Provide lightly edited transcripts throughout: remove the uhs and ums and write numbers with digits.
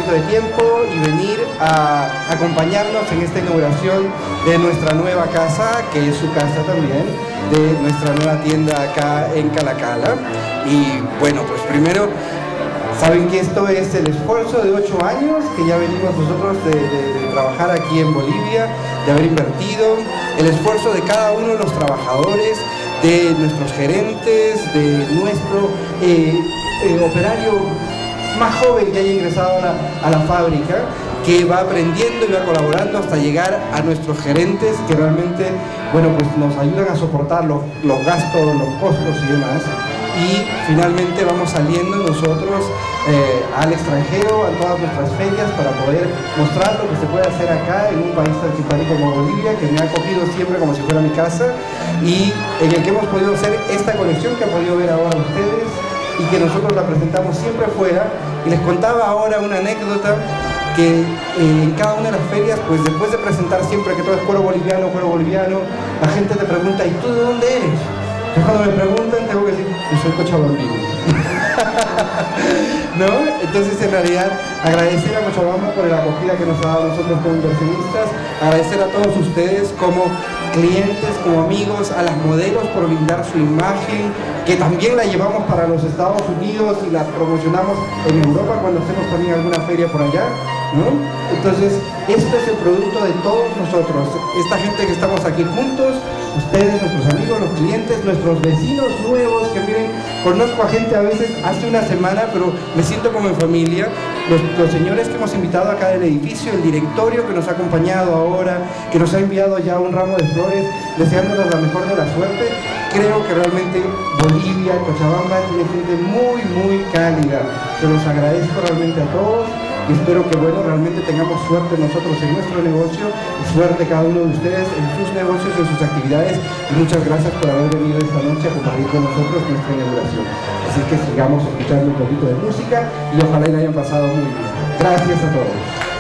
poquito de tiempo y venir a acompañarnos en esta inauguración de nuestra nueva casa, que es su casa también, de nuestra nueva tienda acá en Calacala. Y bueno, pues primero, saben que esto es el esfuerzo de 8 años que ya venimos nosotros de trabajar aquí en Bolivia, de haber invertido, el esfuerzo de cada uno de los trabajadores, de nuestros gerentes, de nuestro operario más joven que haya ingresado a la fábrica, que va aprendiendo y va colaborando hasta llegar a nuestros gerentes que realmente, bueno, pues nos ayudan a soportar los gastos, los costos y demás. Y finalmente vamos saliendo nosotros al extranjero, a todas nuestras ferias, para poder mostrar lo que se puede hacer acá en un país tan simpático como Bolivia, que me ha acogido siempre como si fuera mi casa, y en el que hemos podido hacer esta colección que han podido ver ahora ustedes y que nosotros la presentamos siempre afuera. Y les contaba ahora una anécdota que en cada una de las ferias, pues después de presentar siempre que todo es cuero boliviano, la gente te pregunta: ¿y tú de dónde eres? Entonces cuando me preguntan tengo que decir: yo soy cochabambino. ¿No? Entonces en realidad agradecer a Cochabamba por la acogida que nos ha dado a nosotros como inversionistas, agradecer a todos ustedes como clientes, como amigos, a las modelos por brindar su imagen, que también la llevamos para los Estados Unidos y la promocionamos en Europa cuando hacemos también alguna feria por allá, ¿no? Entonces esto es el producto de todos nosotros, esta gente que estamos aquí juntos, ustedes, nuestros amigos, los clientes, nuestros vecinos nuevos que miren, conozco a gente a veces hace una semana, pero me siento como en familia, los señores que hemos invitado acá del edificio, el directorio que nos ha acompañado ahora, que nos ha enviado ya un ramo de flores, deseándonos la mejor de la suerte. Creo que realmente Bolivia, Cochabamba tiene gente muy, muy cálida. Se los agradezco realmente a todos. Y espero que, bueno, realmente tengamos suerte nosotros en nuestro negocio y suerte cada uno de ustedes en sus negocios, en sus actividades. Y muchas gracias por haber venido esta noche a compartir con nosotros nuestra inauguración. Así que sigamos escuchando un poquito de música y ojalá la hayan pasado muy bien. Gracias a todos.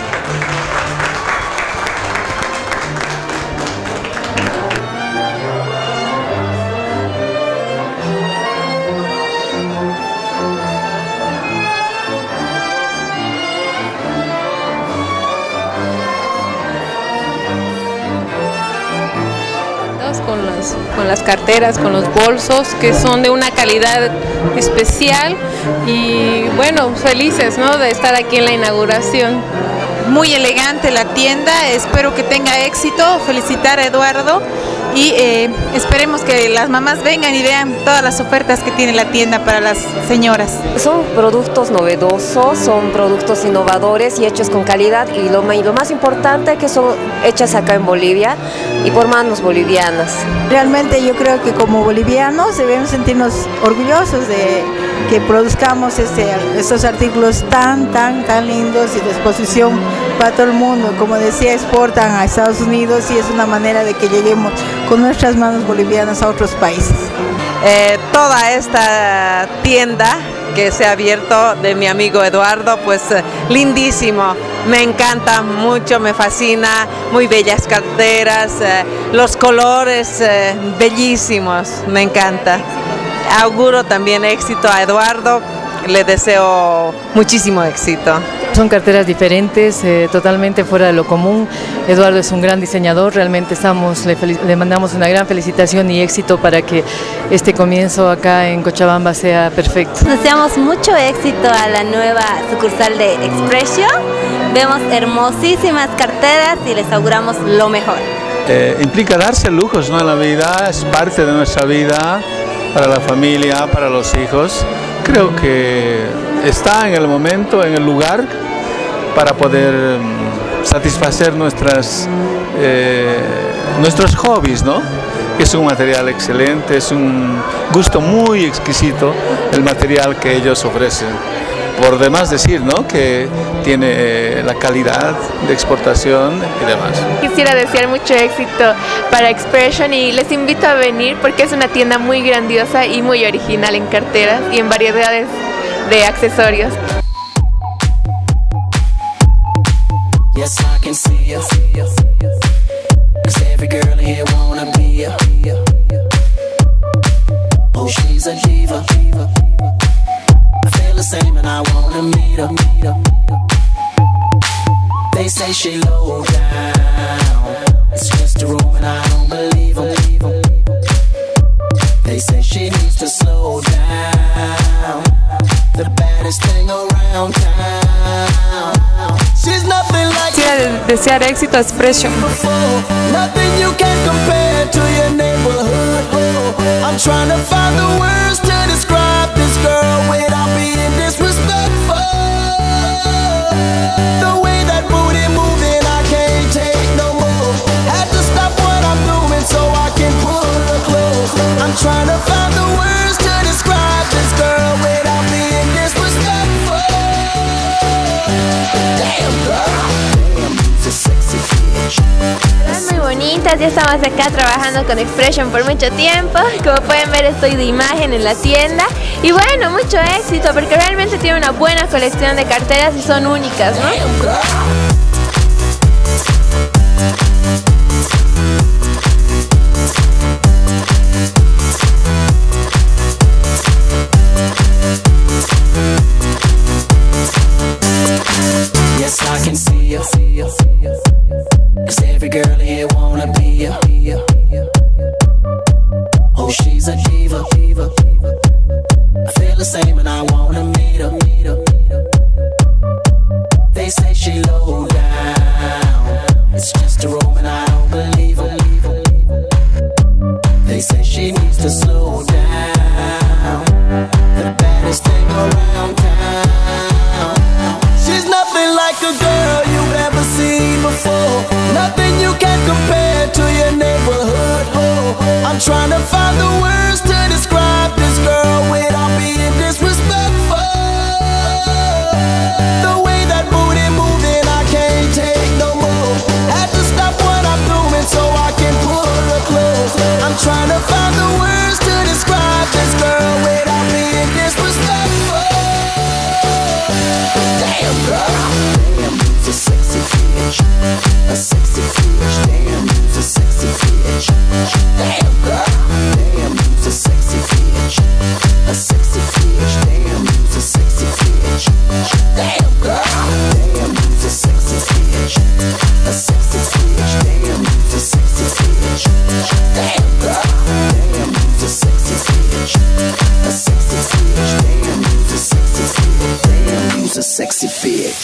Con las carteras, con los bolsos, que son de una calidad especial, y bueno, felices, ¿no?, de estar aquí en la inauguración. Muy elegante la tienda, espero que tenga éxito, felicitar a Eduardo y esperemos que las mamás vengan y vean todas las ofertas que tiene la tienda para las señoras. Son productos novedosos, son productos innovadores y hechos con calidad, y lo más importante que son hechas acá en Bolivia y por manos bolivianas. Realmente yo creo que como bolivianos debemos sentirnos orgullosos de que produzcamos estos artículos tan lindos y de exposición para todo el mundo. Como decía, exportan a Estados Unidos y es una manera de que lleguemos con nuestras manos bolivianas a otros países. Toda esta tienda que se ha abierto de mi amigo Eduardo, pues lindísimo, me encanta mucho, me fascina, muy bellas carteras, los colores bellísimos, me encanta. Auguro también éxito a Eduardo, le deseo muchísimo éxito. Son carteras diferentes, totalmente fuera de lo común. Eduardo es un gran diseñador, realmente le mandamos una gran felicitación y éxito para que este comienzo acá en Cochabamba sea perfecto. Deseamos mucho éxito a la nueva sucursal de Expression, vemos hermosísimas carteras y les auguramos lo mejor. Implica darse lujos, ¿no?, en la vida, es parte de nuestra vida, para la familia, para los hijos. Creo que está en el momento, en el lugar, para poder satisfacer nuestros hobbies, ¿no? Es un material excelente, es un gusto muy exquisito el material que ellos ofrecen. Por demás decir, ¿no?, que tiene la calidad de exportación y demás. Quisiera desear mucho éxito para Expression y les invito a venir porque es una tienda muy grandiosa y muy original en carteras y en variedades de accesorios. Yes, I can see you. 'Cause every girl here wanna be you. Oh, she's a diva. I feel the same and I wanna meet her. They say she low down. It's just a room and I don't believe them. They say she needs to slow down. The baddest thing around town. She's nothing like desear éxito a Expression. Nothing you can compare to your neighborhood. I'm trying to find the words to describe this girl without being disrespectful. The way that booty moving, I can't take no more. Had to stop what I'm doing so I can pull her close. I'm trying to find the words to describe this girl without being disrespectful. Damn girl, damn, she's a sexy bitch. Muy bonitas, ya estamos acá trabajando con Expression por mucho tiempo. Como pueden ver, estoy de imagen en la tienda. Y bueno, mucho éxito porque realmente tiene una buena colección de carteras y son únicas, ¿no? Yes, I can see you. 'Cause every girl here wanna be ya. Oh, she's a diva. I feel the same and I wanna meet her. They say she low down. It's just a room and I don't believe them. They say she needs to slow down. The baddest thing around town. She's nothing like a girl you've ever seen before. Nothing you can compare to your neighborhood. I'm trying to find the words to describe this girl without being disrespectful. The way that booty moving, I can't take no more. Had to stop what I'm doing so I can pull her close. I'm trying to find the words to describe this girl without being disrespectful. Damn girl, damn, you's a sexy bitch. A sexy bitch, damn, you's a sexy bitch. Damn girl, damn, you's a sexy bitch. A sexy bitch, damn, you's a sexy bitch. Damn girl, damn, you's a sexy bitch. A sexy bitch, damn, you's a sexy bitch. Damn girl, damn, you's a sexy bitch. A sexy bitch, damn, you's a sexy bitch. Damn, you's a sexy bitch.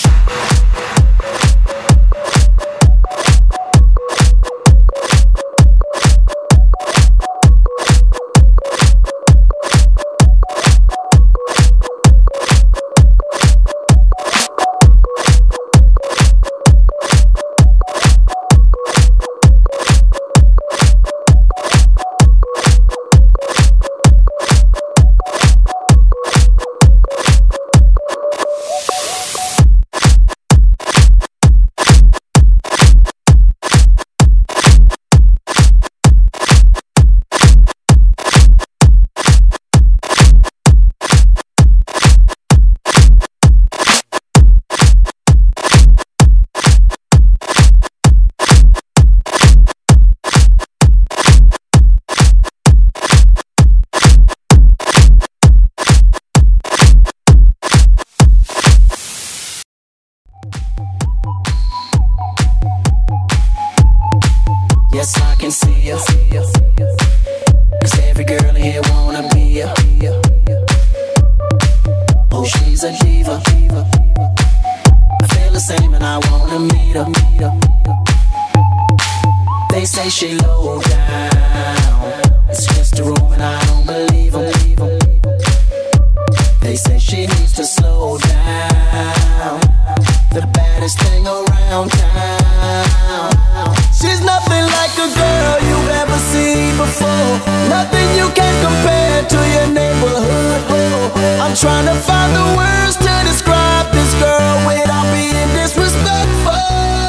Yes, I can see you. 'Cause every girl here wanna be ya. Oh, she's a diva. I feel the same and I wanna meet her. They say she low down. It's just a room and I don't believe them. They say she needs to slow down. The baddest thing around town. She's nothing like a girl you've ever seen before. Nothing you can compare to your neighborhood. I'm trying to find the words to describe this girl without being disrespectful.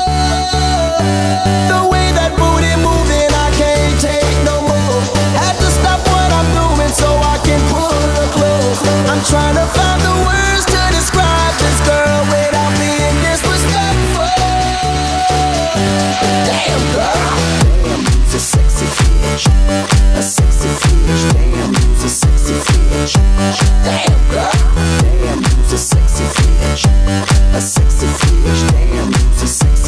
The way that booty moving, I can't take no more. Had to stop what I'm doing so I can pull her close. I'm trying to find the words to describe this girl without being disrespectful. Damn girl, damn, you's a sexy bitch. A sexy bitch, damn, you's a sexy bitch. Damn girl, damn, you's a sexy bitch. A sexy bitch, damn, you's a sexy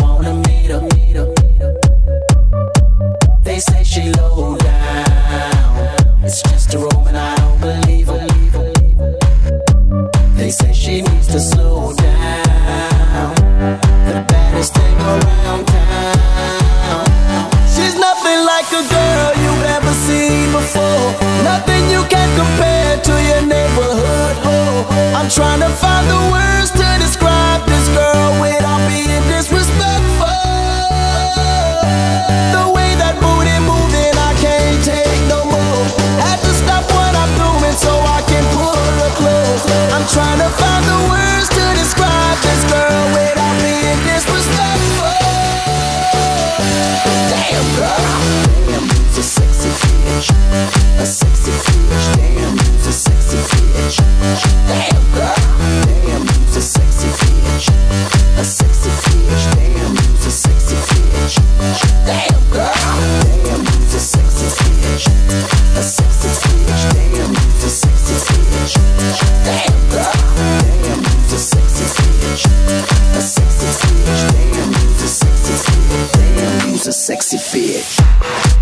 wanna meet her. They say she low down, it's just a room and I don't believe her. They say she needs to slow down, the baddest thing around town. She's nothing like a girl you've ever seen before, nothing you can compare to your neighborhood. Oh, I'm trying to find the words to describe this girl without being disrespectful. The way that booty moving, I can't take no more. Had to stop what I'm doing so I can pull her close. I'm trying to find the words to describe this girl without being disrespectful. Damn girl, damn, you's a sexy bitch, a sexy bitch. Damn, you's a sexy bitch. Damn girl, damn, you's a sexy bitch, a sexy bitch. Damn, you's a sexy bitch. Damn girl, damn, you's a sexy bitch, a sexy bitch. Damn, you's a sexy bitch. Damn girl, damn, you's a sexy bitch, a sexy bitch. Damn, you's a sexy bitch. Damn, you's a sexy bitch.